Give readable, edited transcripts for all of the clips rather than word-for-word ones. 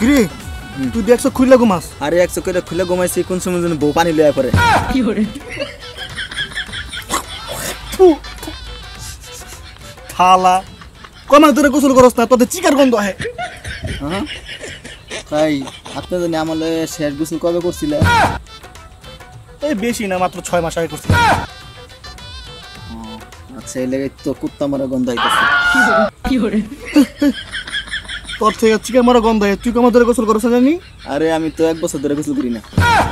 কিরে তুই দেখছ খুললে ঘুমাস? আরে 100 করে খুলে ঘুমাইছি কোন সময় যেন বউ পানি লয়া করে। কি করে থালা কমা তোরে গোসল করস না তোদের চিকার গন্ধ আহে। হ্যাঁ তাই আপনি জানি আমলে শেষ গোসল কবে করছিলেন? এই বেশি না মাত্র 6 মাস আগে করছি। আচ্ছা এই লেগে তো কুত্তা মারা গন্ধ আইতাছে। কি করে তোর থেকে চিকার মারা গন্ধ আহে, তুই কমা তোরে গোসল করছ জানি? আরে আমি তো 1 বছর ধরে গোসল করি না।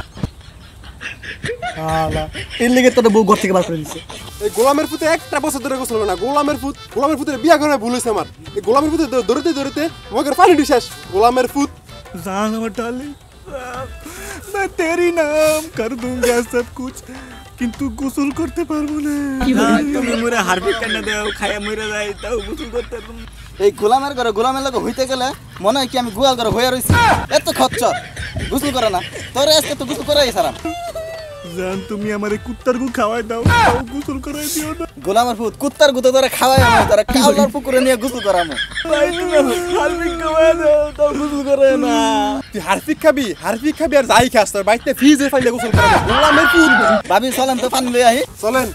থালা এর লেগে তোর বউ ঘর থেকে বার করে দিছে। এই গোলামের পুতে একটা বছর ধরে গোসল করে না। গোলামের পুতে বিয়া করে ভুল হয়েছে আমার। এই গোলামের পুতে ধরতে আমাকে পানি শেষ। গোলামের পুত जान আমার ডালে मैं तेरी नाम कर दूंगा सब कुछ কিন্তু গোসল করতে পারবো না। তুমি মোরে হারপিক কান্না দাও খায়া মরে যাই তাও গোসল করতে পারবো না। এই গোলামের ঘরে গোলামের লগে হইতে গেলে মনে হয় কি আমি গোয়াল ঘরে হইয়া রইছি। এত খচ্চর গোসল করে না তোরে আজকে তো গোসল করাই সারাম। জান তুমি আমারে কুত্তার গু খাওয়াই দাও তাও গোসল করাই দিও না। গোলামের পুত কুত্তার গুতো তোরে খাওয়াই আমি তোরে কাউলার পুকুরে নিয়ে গোসল করামু। ভাই তুমি হারপিক খাওয়াই দাও তাও গোসল করে না। তুই হারপিক খাবি আর যাই খাস তোর বাইতে ফ্রিজে ফাইলে গোসল করাবো। গোলামের পুত ভাবি চলেন তো পানি লই আহি। চলেন।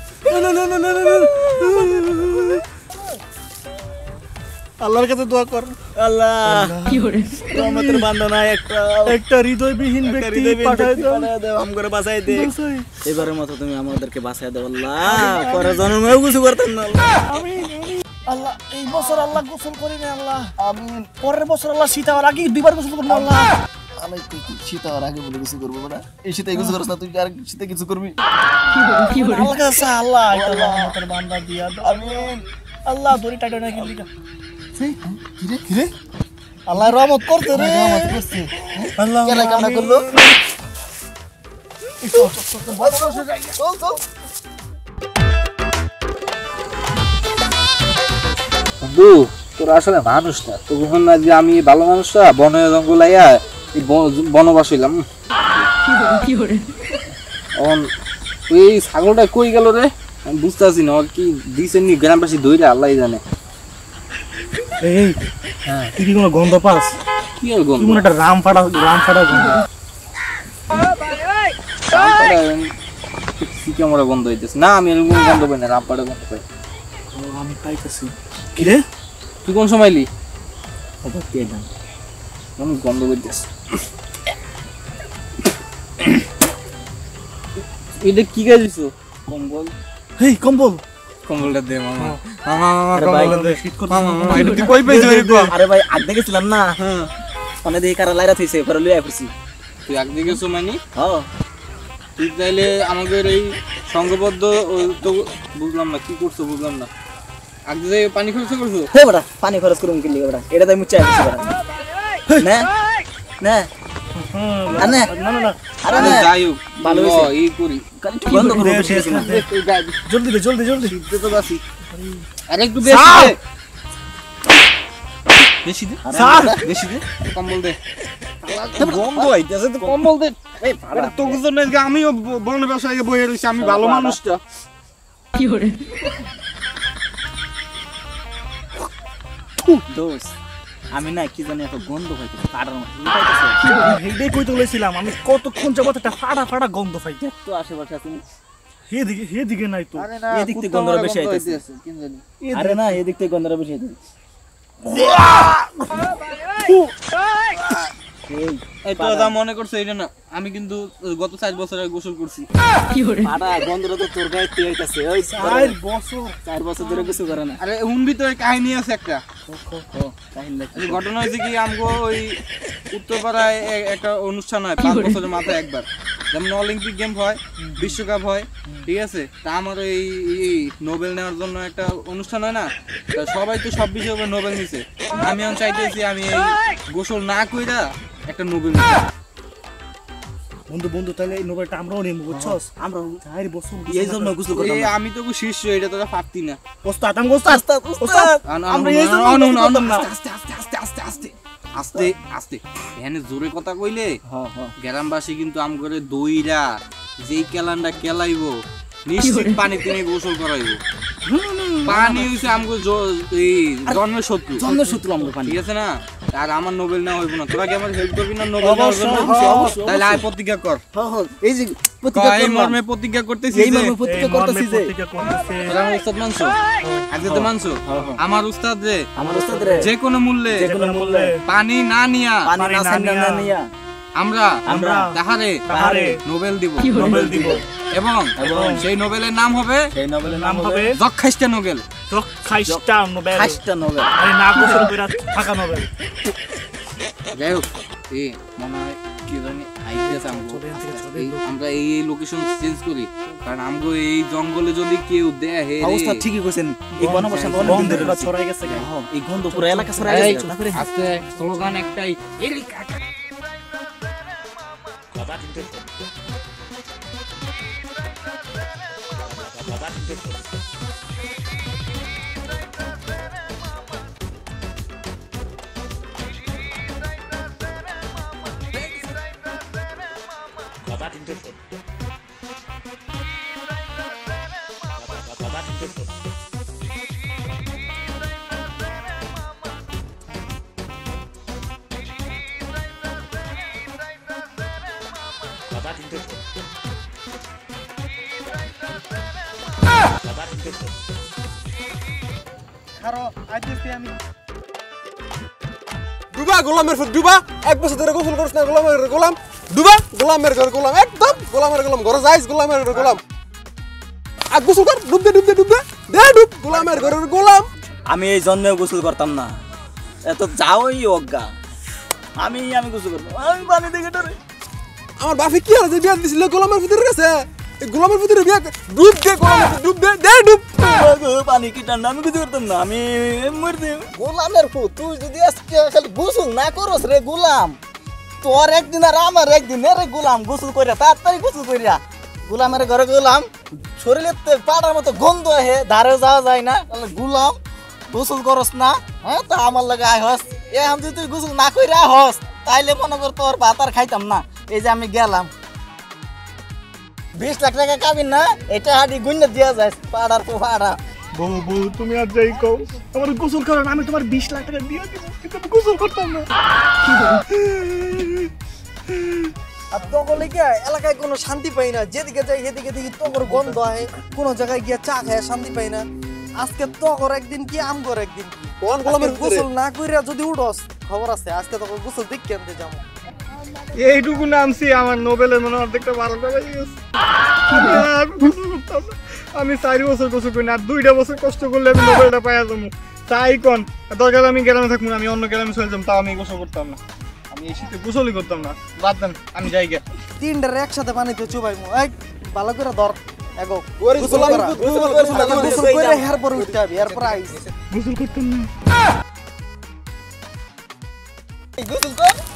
আল্লাহর কাছে দোয়া কর। আল্লাহ কি করে আমাদের বান্দা নাই একটা হৃদয়বিহীন ব্যক্তি পাঠায় দাও আমগরে বাঁচাই দে। বাঁচাই। এবারের মতো তুমি আমাদেরকে বাঁচাই দাও আল্লাহ। পরে জন্মেও কিছু করতেন না আল্লাহ। আমিন আমিন। আল্লাহ এই বছর আল্লাহ গোসল করি না আল্লাহ। আমিন। পরের বছর আল্লাহ শীত হওয়ার আগে দুইবার গোসল করব আল্লাহ। আমি তুই শীত হওয়ার আগে বলে কিছু করবো না। এই শীতে কিছু করছ না তুই আর শীতে কিছু করবি। কি করে আল্লাহ কাছে আল্লাহ এটা রহমতের বান্দা দিয়া দাও। আমিন। আল্লাহ দড়ি টাইটা না কিলিকা। কিরে আল্লাহ রহমত করতে রে। রহমত করছে। আল্লাহ কেন কামনা করলো? চল বন্ধু তোর আসলে মানুষ না তো কখন না যে আমি ভালো মানুষটা বনে জঙ্গল আইয়া এই বনবাস হইলাম। কি করে এখন ওই ছাগলটা কই গেল রে আমি বুঝতেছি না। ওর কি দিছেন নি গ্রামবাসী ধইরে আল্লাহ জানে। এই হ্যাঁ তুই কি কোনো গন্ধ পাস? কি আর গন্ধ? কি মনে একটা রাম ফাটা গন্ধ। ক্যামেরা গন্ধ হইতেছে না। আমি এরকম গন্ধ পাই না, রামপাড়া গন্ধ পাই। আমি পাইতেছি। কি রে তুই কোন সময় এলি? ওটা কে জান? আমি গন্ধ করতেছি। এটা কি গাছ দিছো? কম্বল। এই কম্বল কম্বলটা দে মামা। আরে ভাই শীত করতে এটা তুই কই পাইছিস রে? আরে ভাই আগ দেখেছিলাম না। হ্যাঁ অনেক দেখি কারা লাইরা থইছে পরে লইয়া পড়ছি। তুই আগ দেখেছো মানে? হ্যাঁ তুই তাইলে আমাদের এই সংঘবদ্ধ তো বুঝলাম না কি করছো, বুঝলাম না। আগে যে পানি খরচ করছো? হে বড়া পানি খরচ করুম কি লিগে বড়া? এটা তো আমি চাই দিছি বড়া। না না আরে না না না আরে না যাই হোক ভালো হইছে। এই করি বন্ধ করো বেশি বেশি না। জলদি দে জলদি শীতে তো বাসি। আরে একটু বেশি দে, বেশি দে স্যার বেশি দে। কম্বল দে। গন্ধ আইতাছে তো কম্বল দে। এটা তোর জন্য আমিও বন ব্যবসায়ী বইয়ে রইছি। আমি ভালো মানুষটা। কি করে দোস্ত আমি না কি জানি একটা গন্ধ পাইতেছি কাটার মতো। হেডে কইতে বলেছিলাম আমি কতক্ষণ যাবত একটা ফাটা গন্ধ পাই। তো আশেপাশে তুমি হেদিকে নাই তো। আরে না এদিক থেকে গন্ধটা বেশি আইতাছে। কি জানি। আরে না এদিক থেকে গন্ধটা বেশি আইতাছে। এই তো দা মনে করছে এটা না। আমি কিন্তু গত 4 বছর আগে গোসল করছি। কি করে ফাটা গন্ধটা তো তোর গায়ে তে আইতাছে। ওই 4 বছর ধরে কিছু করে না। আরে হুনবি তো কাহিনী আছে একটা। কাহিনী এই ঘটনা হয়েছে কি আমগো ওই উত্তরপাড়ায় একটা অনুষ্ঠান হয় 5 বছরের মাথায় একবার। যেমন অলিম্পিক গেম হয়, বিশ্বকাপ হয়, ঠিক আছে? তা আমার এই নোবেল নেওয়ার জন্য একটা অনুষ্ঠান হয় না, তা সবাই তো সব বিষয়ে নোবেল নিছে। আমি এখন চাইতেছি আমি এই গোসল না কইরা একটা নোবেল নিতে। বন্ধু তাহলে এই নোবেলটা আমরাও নেব বুঝছস? আমরা 4 বছর এই জন্য গোসল করতাম এই না। আমি তো শীর্ষ, এটা তোরা পারতি না। ওস্তাদ আমরা এই জন্য গোসল করতাম না। আস্তে আস্তে আস্তে আস্তে আস্তে আস্তে আস্তে এখানে জোরে কথা কইলে গ্রামবাসী কিন্তু আম করে দইরা যেই কেলানটা কেলাইবো নিশ্চিত পানি তিনি গোসল করাইবো। পানি হইছে আমগো এই জন্মের শত্রু আমরা পানি ঠিক আছে না? আর আমার নোবেল নেওয়া হইব না, তোরা কি আমার হেল্প করবি না নোবেল নেওয়ার জন্য? তাহলে আয় প্রতিজ্ঞা কর। এই যে এই মর্মে প্রতিজ্ঞা করতেছি যে প্রতিজ্ঞা করতেছি যে তোরা আমার উস্তাদ মানছো, আজকে তো মানছো আমার উস্তাদ যে যে কোনো মূল্যে পানি না নিয়া আমরা তাহারে নোবেল দিব এবং সেই নোবেলের নাম হবে যক্ষাইষ্টা নোবেল। যাই হোক, মনে হয় কি জানি আইতেছে আমরা এই লোকেশন চেঞ্জ করি, কারণ আমগো এই জঙ্গলে যদি কেউ দেখে অবস্থা ঠিকই কইছেন। এই বনবাসন ছড়াই গেছে, এই গন্ধ পুরো এলাকা ছড়াই গেছে। আস্তে স্লোগান একটাই, ডুবা গোলামের ফুট ডুবা, 1 বছর ধরে গোসল করছ না গোলামের গোলাম, ডুবা গোলামের ঘর গোলাম, একদম গোলামের গোলাম, ঘরে যাইস গোলামের ঘর গোলাম, আর গোসল কর, ডুব দে ডুব গোলামের ঘরের গোলাম। আমি এই জন্মেও গোসল করতাম না, এত যাওই অজ্ঞা। আমি গোসল করবো, আমি পানি দেখে ডরে। আমার বাপে কি হলো যে বিয়া দিছিল গোলামের ফুটের কাছে? এই গোলামের ফুটের বিয়া ডুব দে গোলামের ডুব দে ডুব। পানি কি ঠান্ডা, আমি কিছু করতাম না, আমি মরতে। গোলামের ফুট, তুই যদি আজকে খালি গোসল না করস রে গোলাম, তোর একদিন আর আমার একদিন রে গোলাম গোসল করিয়া তাড়াতাড়ি গোসল করিয়া গোলামের ঘরে গোলাম, শরীরের পাড়ার মতো গন্ধ আহে, ধারে যাওয়া যায় না। গোলাম গোসল করস না, হ্যাঁ তা আমার লাগে আয় হস। আমি যদি তুই গোসল না কইরা হস তাইলে মনে কর তোর ভাত আর খাইতাম না। এই যে আমি গেলাম 20 লাখ টাকা কাবিন না, এটা হাঁটি গুন্না দিয়া যায় পাড়ার তো পাড়া। বউ তুমি আর যাই কও, আমার গোসল করার আমি তোমার 20 লাখ টাকা দিয়ে দিব, কিন্তু আমি গোসল করতাম না। আর তখন এলাকায় কোনো শান্তি পাই না, যেদিকে যাই সেদিকে দেখি তগর গন্ধ হয়, কোনো জায়গায় গিয়ে চা খায় শান্তি পাই না। আজকে তগর একদিন কি আমগর একদিন কি, কোন গোলামের গোসল না কইরা যদি উঠস খবর আছে, আজকে তখন গোসল দেখে আনতে যাবো। এইটুকু নামছি আমার নোবেলের মনে অর্ধেকটা 12টা বেজে গেছে। আমি গোসল করতাম না, আমি 4 বছর গোসল করি না, আর 2টা বছর কষ্ট করলে আমি নোবেলটা পাইয়া যাবো। তাই কোন দরকার আমি গ্রামে থাকবো না, আমি অন্য গ্রামে চলে যাবো, তাও আমি গোসল করতাম না। আমি এই শীতে গোসলই করতাম না, বাদ দেন, আমি যাই গে। 3টার একসাথে পানিতে চুবাইমু, এই ভালো করে ধর এগো ওরে গোসল গোলামের করা। ফুট গোসল গোসল করে এরপর উঠতে হবে, এরপর আইস গোসল করতাম না। গোসল কর।